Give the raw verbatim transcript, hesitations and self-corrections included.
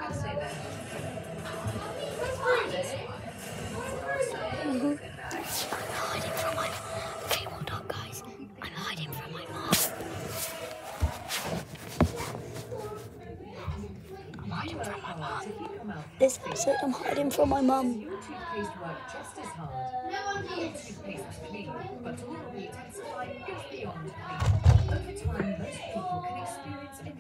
Mhm. I'm hiding from my mom. Okay, hold on, guys. I'm hiding from my mom. I'm hiding from my mom. This episode, I'm hiding from my mom. Your toothpaste work just as hard. Your toothpaste clean, but all the intensify goes beyond clean. Over time, most people can experience a